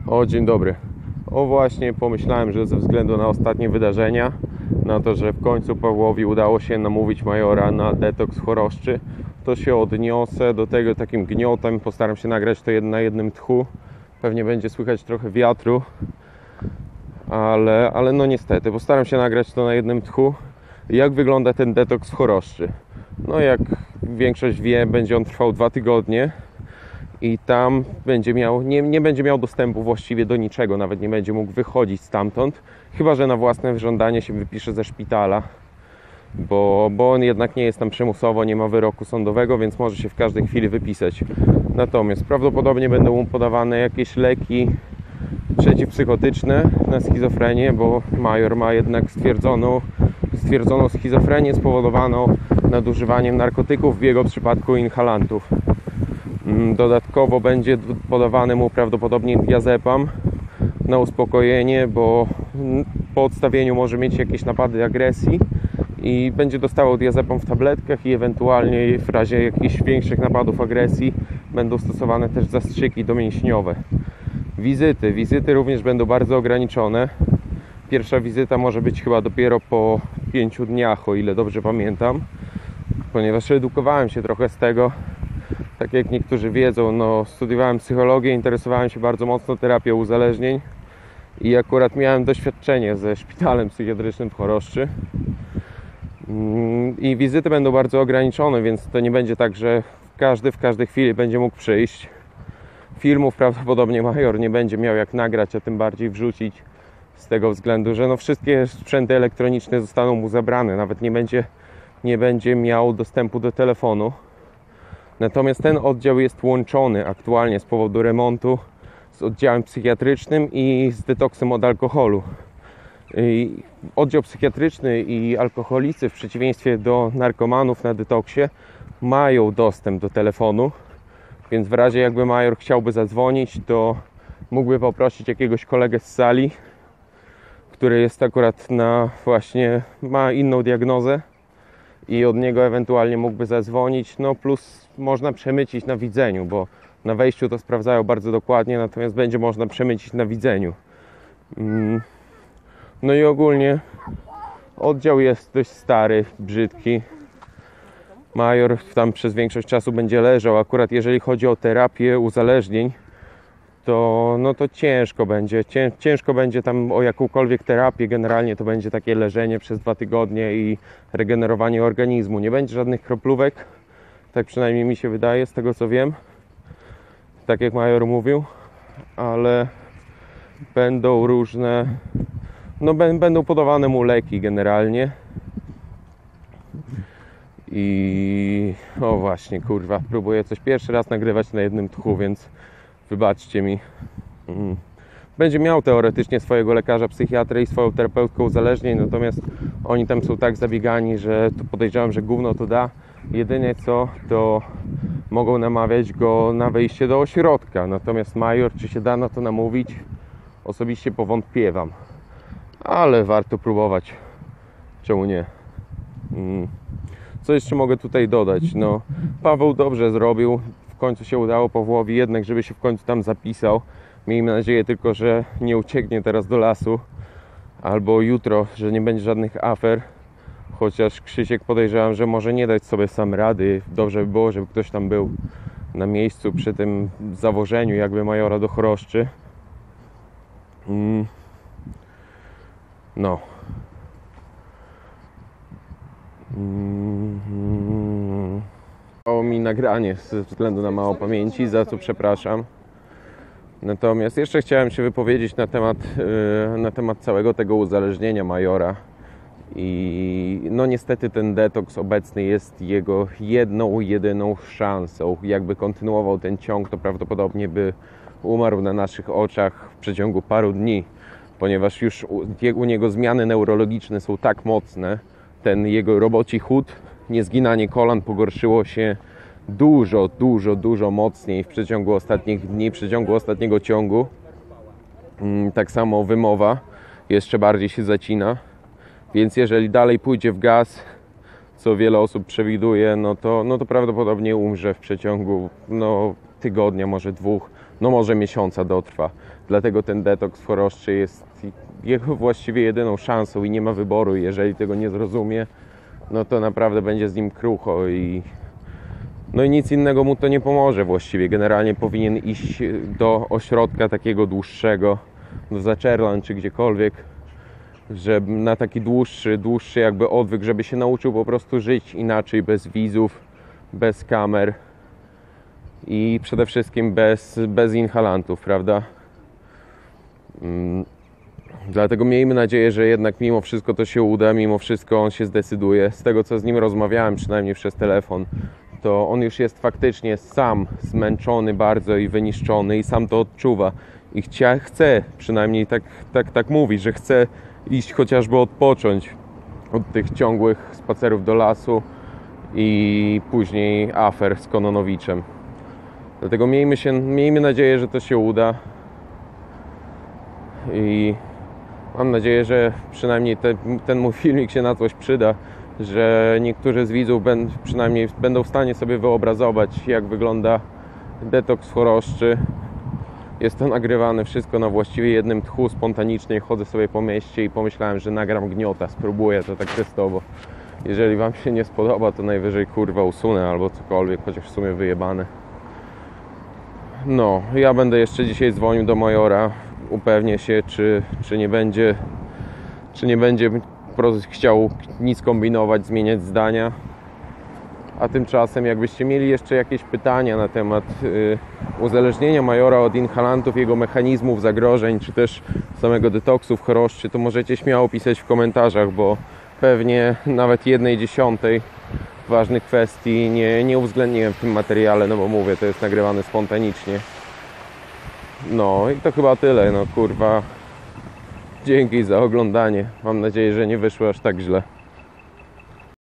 O, dzień dobry. O, właśnie pomyślałem, że ze względu na ostatnie wydarzenia, na to, że w końcu Pawłowi udało się namówić Majora na detoks choroszczy, to się odniosę do tego takim gniotem. Postaram się nagrać to na jednym tchu. Pewnie będzie słychać trochę wiatru, ale no niestety, postaram się nagrać to na jednym tchu. Jak wygląda ten detoks choroszczy? No jak większość wie, będzie on trwał 2 tygodnie. I tam będzie miał, nie będzie miał dostępu właściwie do niczego, nawet nie będzie mógł wychodzić stamtąd, chyba że na własne żądanie się wypisze ze szpitala, bo on jednak nie jest tam przymusowo, nie ma wyroku sądowego, więc może się w każdej chwili wypisać. Natomiast prawdopodobnie będą mu podawane jakieś leki przeciwpsychotyczne na schizofrenię, bo Major ma jednak stwierdzoną schizofrenię spowodowaną nadużywaniem narkotyków, w jego przypadku inhalantów. Dodatkowo będzie podawany mu prawdopodobnie diazepam na uspokojenie, bo po odstawieniu może mieć jakieś napady agresji i będzie dostawał diazepam w tabletkach i ewentualnie w razie jakichś większych napadów agresji będą stosowane też zastrzyki domięśniowe. Wizyty również będą bardzo ograniczone. Pierwsza wizyta może być chyba dopiero po 5 dniach, o ile dobrze pamiętam, ponieważ edukowałem się trochę z tego. Tak jak niektórzy wiedzą, no, studiowałem psychologię, interesowałem się bardzo mocno terapią uzależnień i akurat miałem doświadczenie ze szpitalem psychiatrycznym w Choroszczy. I wizyty będą bardzo ograniczone, więc to nie będzie tak, że każdy w każdej chwili będzie mógł przyjść. Filmów prawdopodobnie Major nie będzie miał jak nagrać, a tym bardziej wrzucić, z tego względu, że no wszystkie sprzęty elektroniczne zostaną mu zabrane, nawet nie będzie miał dostępu do telefonu. Natomiast ten oddział jest łączony aktualnie z powodu remontu z oddziałem psychiatrycznym i z detoksem od alkoholu. I oddział psychiatryczny i alkoholicy, w przeciwieństwie do narkomanów na detoksie, mają dostęp do telefonu, więc w razie jakby Major chciałby zadzwonić, to mógłby poprosić jakiegoś kolegę z sali, który jest akurat ma inną diagnozę, i od niego ewentualnie mógłby zadzwonić, no plus można przemycić na widzeniu, bo na wejściu to sprawdzają bardzo dokładnie, natomiast będzie można przemycić na widzeniu. No i ogólnie oddział jest dość stary, brzydki. Major tam przez większość czasu będzie leżał. Akurat jeżeli chodzi o terapię uzależnień, to ciężko będzie tam o jakąkolwiek terapię. Generalnie to będzie takie leżenie przez 2 tygodnie i regenerowanie organizmu. Nie będzie żadnych kroplówek, tak przynajmniej mi się wydaje, z tego co wiem, tak jak Major mówił, ale będą różne, będą podawane mu leki generalnie. I o właśnie, kurwa, próbuję coś pierwszy raz nagrywać na jednym tchu, więc wybaczcie mi. Będzie miał teoretycznie swojego lekarza psychiatrę i swoją terapeutkę uzależnień, natomiast oni tam są tak zabiegani, że to podejrzewam, że gówno to da. Jedynie co, to mogą namawiać go na wejście do ośrodka. Natomiast Major, czy się da na to namówić? Osobiście powątpiewam. Ale warto próbować. Czemu nie? Co jeszcze mogę tutaj dodać? No, Paweł dobrze zrobił. W końcu się udało Pawłowi jednak, żeby się w końcu tam zapisał. Miejmy nadzieję tylko, że nie ucieknie teraz do lasu. Albo jutro, że nie będzie żadnych afer. Chociaż Krzysiek podejrzewam, że może nie dać sobie sam rady. Dobrze by było, żeby ktoś tam był na miejscu przy tym zawożeniu jakby Majora do Choroszczy. No. Mało mi nagranie ze względu na mało pamięci, za co przepraszam. Natomiast jeszcze chciałem się wypowiedzieć na temat całego tego uzależnienia Majora. I no niestety ten detoks obecny jest jego jedyną szansą. Jakby kontynuował ten ciąg, to prawdopodobnie by umarł na naszych oczach w przeciągu paru dni, ponieważ już u niego zmiany neurologiczne są tak mocne. Ten jego roboci chód, niezginanie kolan pogorszyło się dużo mocniej w przeciągu ostatnich dni, w przeciągu ostatniego ciągu. Tak samo wymowa jeszcze bardziej się zacina, więc jeżeli dalej pójdzie w gaz, co wiele osób przewiduje, no to prawdopodobnie umrze w przeciągu tygodnia, może 2, no może miesiąca dotrwa. Dlatego ten detoks w choroszczy jest jego właściwie jedyną szansą i nie ma wyboru. Jeżeli tego nie zrozumie, no to naprawdę będzie z nim krucho i no i nic innego mu to nie pomoże właściwie. Generalnie powinien iść do ośrodka takiego dłuższego, do Zaczerlan czy gdziekolwiek, że na taki dłuższy jakby odwyk, żeby się nauczył po prostu żyć inaczej, bez widzów, bez kamer i przede wszystkim bez inhalantów, prawda? Dlatego miejmy nadzieję, że jednak mimo wszystko to się uda, mimo wszystko on się zdecyduje. Z tego co z nim rozmawiałem, przynajmniej przez telefon, to on już jest faktycznie sam zmęczony bardzo i wyniszczony i sam to odczuwa. I chce, przynajmniej tak mówi, że chce iść chociażby odpocząć od tych ciągłych spacerów do lasu i później afer z Kononowiczem. Dlatego miejmy nadzieję, że to się uda i mam nadzieję, że przynajmniej ten mój filmik się na coś przyda, że niektórzy z widzów przynajmniej będą w stanie sobie wyobrazować, jak wygląda detoks w choroszczy. Jest to nagrywane wszystko na właściwie jednym tchu, spontanicznie chodzę sobie po mieście i pomyślałem, że nagram gniota, spróbuję to tak testowo. Jeżeli wam się nie spodoba, to najwyżej kurwa usunę albo cokolwiek, chociaż w sumie wyjebane. No, ja będę jeszcze dzisiaj dzwonił do majora, upewnię się, czy nie będzie chciał nic kombinować, zmieniać zdania. A tymczasem jakbyście mieli jeszcze jakieś pytania na temat uzależnienia majora od inhalantów, jego mechanizmów, zagrożeń, czy też samego detoksu w choroszczy, to możecie śmiało pisać w komentarzach, bo pewnie nawet 1/10 ważnych kwestii nie uwzględniłem w tym materiale, no bo mówię, to jest nagrywane spontanicznie. No i to chyba tyle, no kurwa. Dzięki za oglądanie. Mam nadzieję, że nie wyszło aż tak źle.